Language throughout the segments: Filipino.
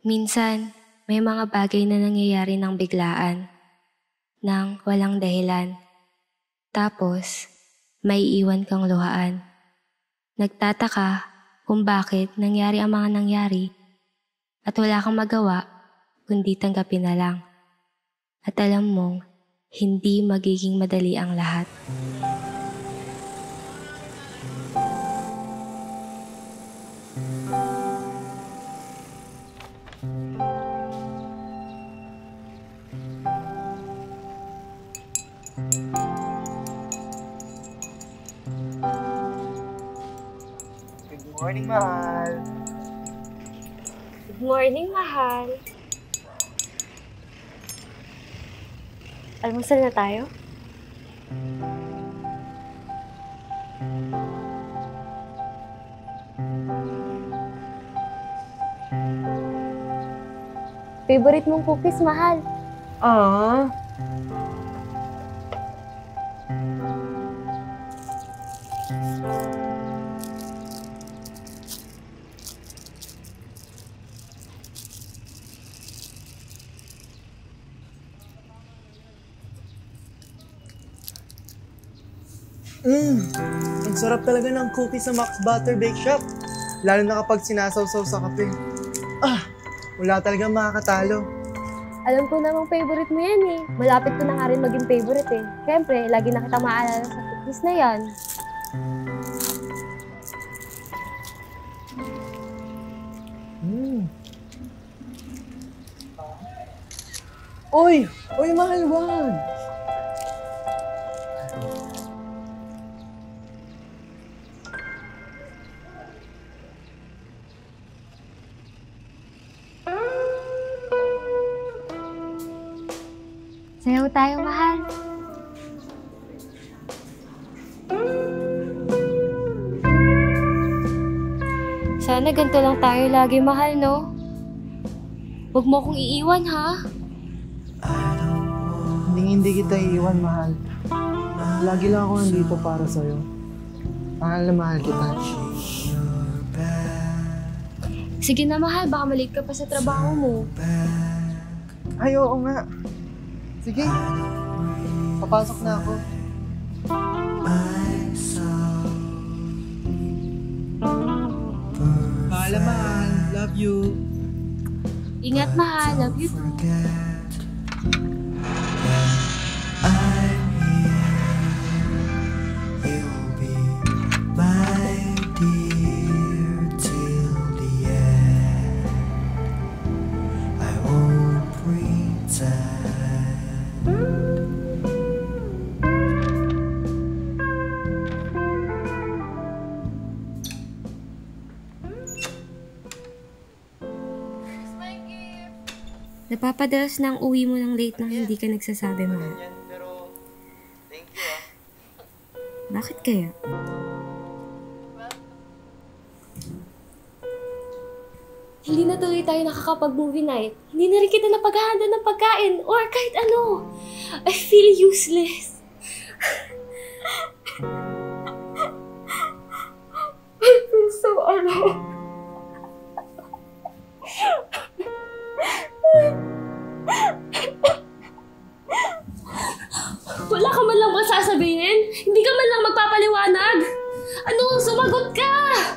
Minsan, may mga bagay na nangyayari ng biglaan, nang walang dahilan. Tapos, may iwan kang luhaan. Nagtataka kung bakit nangyari ang mga nangyari at wala kang magawa kundi tanggapin na lang. At alam mong hindi magiging madali ang lahat. Good morning, mahal. Good morning, mahal. Almusal na tayo? Favorite mong cookies, mahal? Ah. Ang sarap talaga ng cookies sa Max Butter Bake Shop. Lalo na kapag sinasawsaw sa kape. Wala talagang makakatalo. Alam ko namang favorite mo yan eh. Malapit ko na nga rin maging favorite eh. Siyempre, lagi na kita maalala sa cookies na yan. Uy! Uy, mahal, wag! Sayaw tayo, mahal. Sana ganito lang tayo lagi, mahal, no? Huwag mo akong iiwan, ha? Hindi kita iiwan, mahal. Lagi lang ako nandito para sa'yo. Mahal na mahal kita. Sige na, mahal. Baka malate ka pa sa trabaho mo. Ay, oo nga. Sige. Papasok na ako. Mahal. Love you. Ingat, mahal. Love you too. Napapadalas na ang uwi mo ng late nang hindi ka nagsasabi, mahal. Pero, thank you ah. Bakit kaya? Hindi na tuloy tayo nakakapag-movie night. Hindi na rin kita napaghahanda ng pagkain or kahit ano. I feel useless. I feel so alone. Wala ka man lang masasabihin? Hindi ka man lang magpapaliwanag? Ano? Sumagot ka!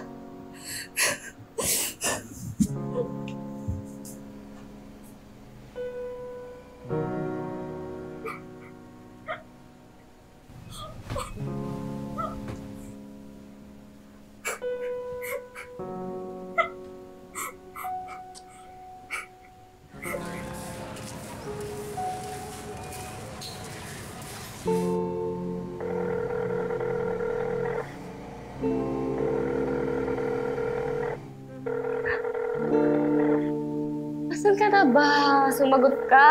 Asan ka na ba? Sumagot ka!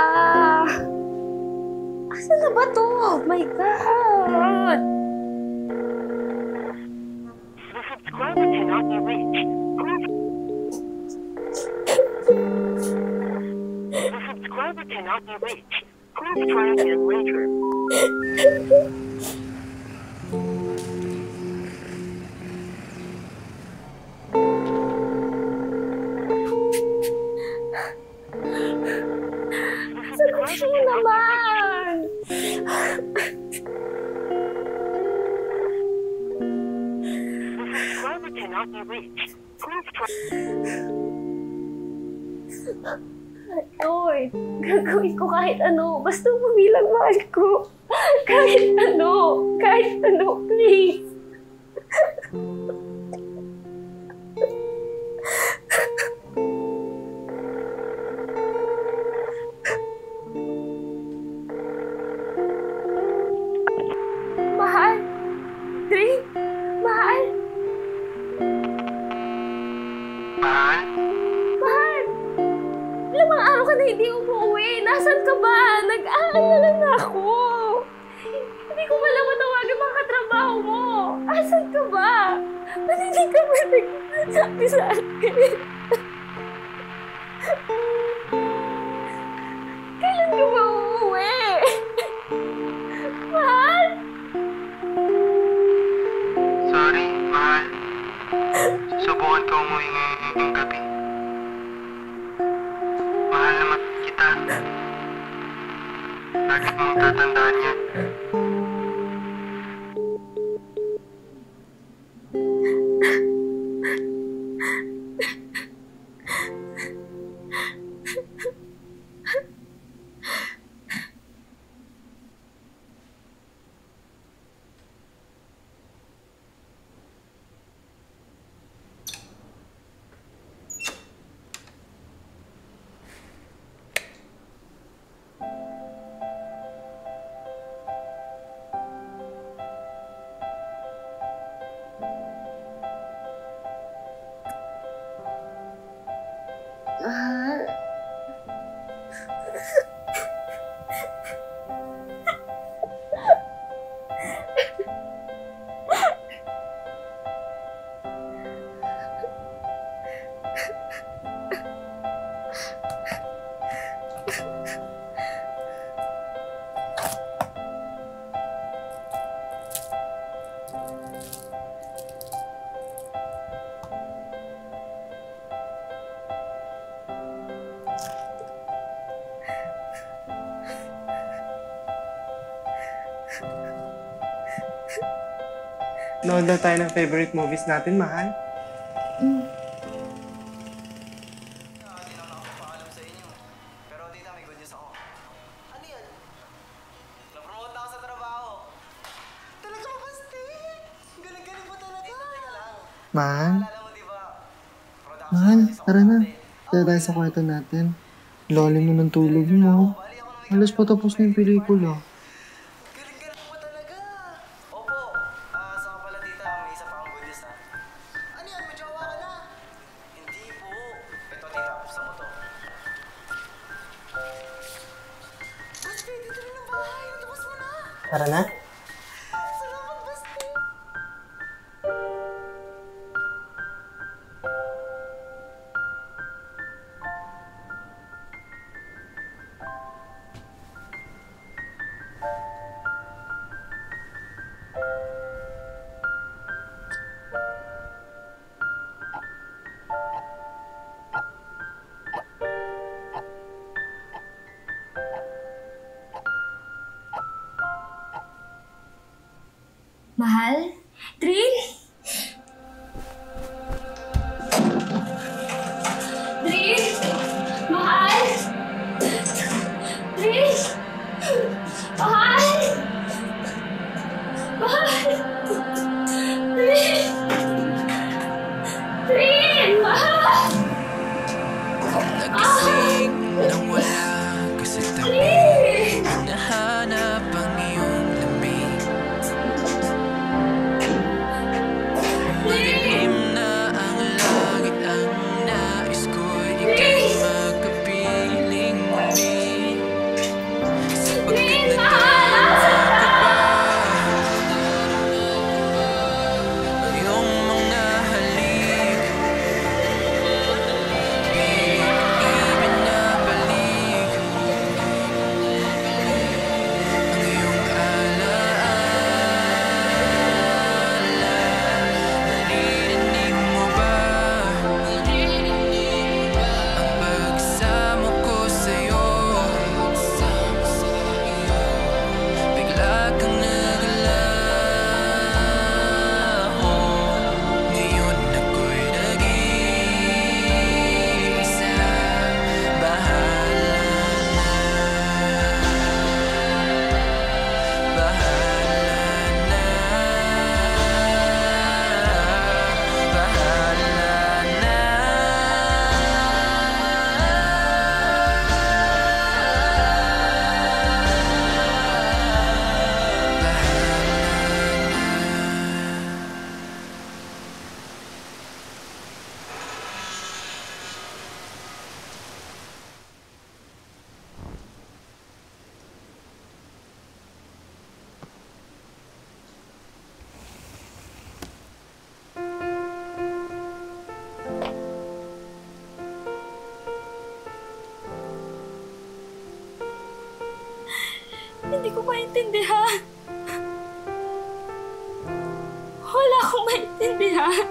Asan na ba to? Oh my God! The subscriber cannot be reached. The subscriber cannot be reached. Please try again later. you reach. Please try. Oy, gagawin ko kahit ano. Basta umilang mahal ko. Kahit ano, please. Mahal. Drin, mahal. Mahal? Mahal. Limang araw ka na hindi umuwi. Nasaan ka ba? Nag-aalala na ako. Hindi ko pala matawagan mga katrabaho mo. Asan ka ba? Ba't hindi ka ba nagsasabi sa akin? Kailan ka ba uuwi? Mahal? Sorry, mahal. Susubukan ko umuwi ngayong gabi. Mahal naman kita. Lagi mong tatandaan yan. Mahal? Nood na tayo ng favorite movies natin, mahal. Hindi naman ako papaalam sa inyo. Pero tita, may good news ako. Ano yan? Na-promote na ako sa trabaho. Talaga ba, Basti? Galing-galing mo talaga. Teka lang. Mahal, Alala mo, di ba? mahal, tara na. Tara tayo sa kwarto natin. Lalim mo ng tulog mo. Halos patapos na yung pelikula. Galing-galing mo talaga. Opo. Saka pala, tita, may isa pa akong good news na. Ano yan? May jowa ka na? Hindi po. Ito, tita, buksan mo to. Basti, dito rin ang bahay. Natapos mo na. Tara na. Salamat, Basti. Mahal? Drin? Drin? Mahal? Drin? Mahal? Mahal? Drin? Drin? Mahal? Nagising nang wala ka sa tabi. Drin? Nahanap ang iyong lamig. Hindi ko maintindihan. Wala akong maintindihan.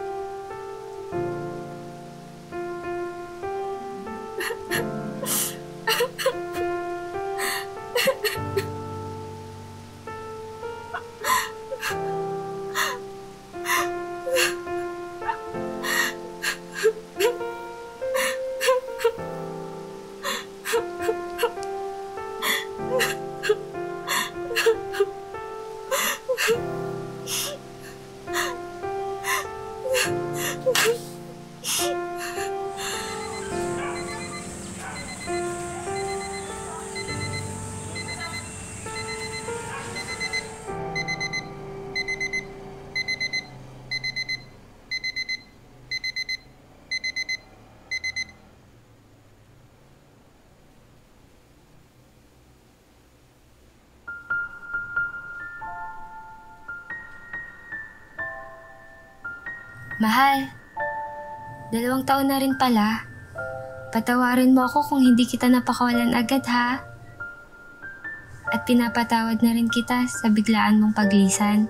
Mahal, 2 taon na rin pala. Patawarin mo ako kung hindi kita napakawalan agad ha. At pinapatawad na rin kita sa biglaan mong paglisan.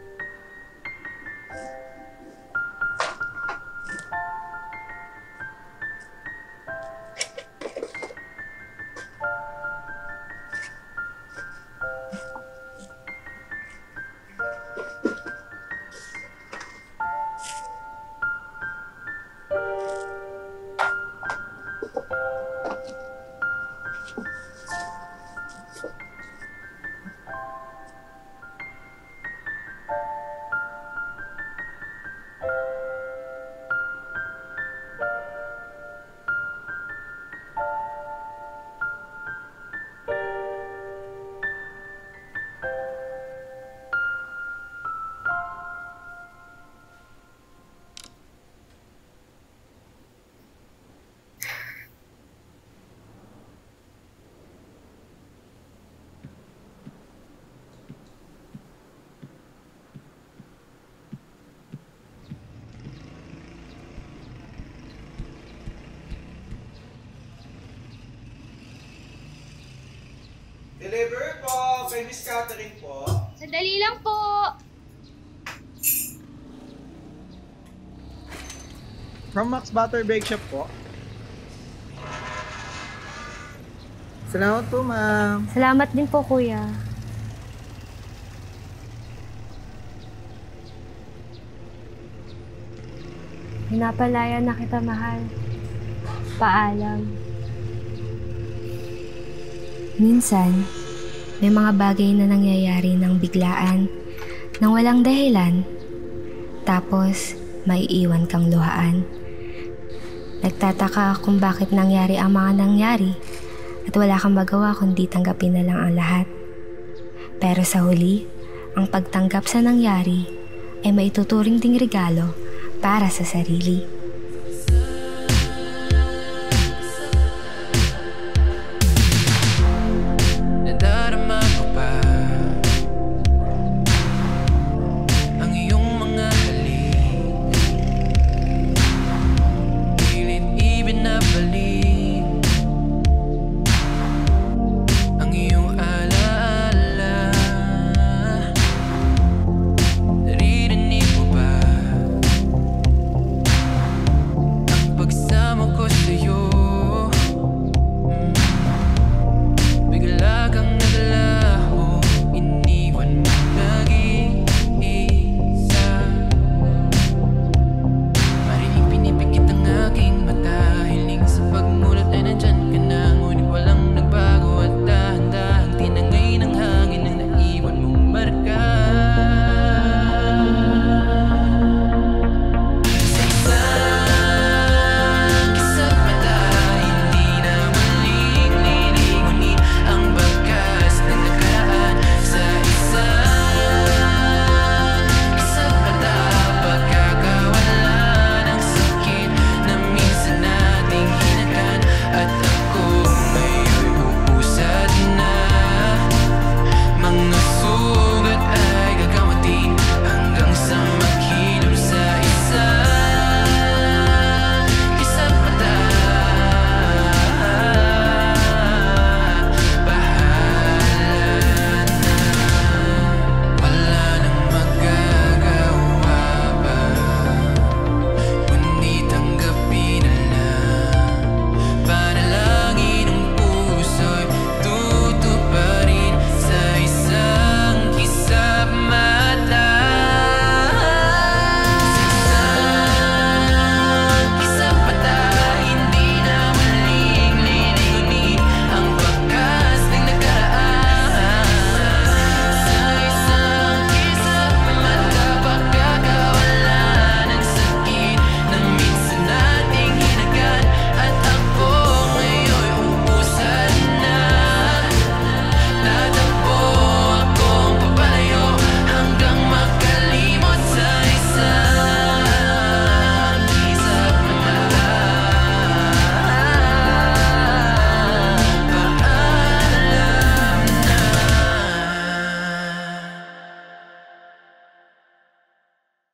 Deliver po, kay Miss Catherine po. Sandali lang po. From Max Butter Bake Shop po. Salamat po, ma'am. Salamat din po, kuya. Pinapalaya na kita, mahal. Paalam. Minsan, may mga bagay na nangyayari ng biglaan, nang walang dahilan, tapos maiiwan kang luhaan. Nagtataka kung bakit nangyari ang mga nangyari at wala kang magawa kundi tanggapin na lang ang lahat. Pero sa huli, ang pagtanggap sa nangyari ay maituturing ding regalo para sa sarili.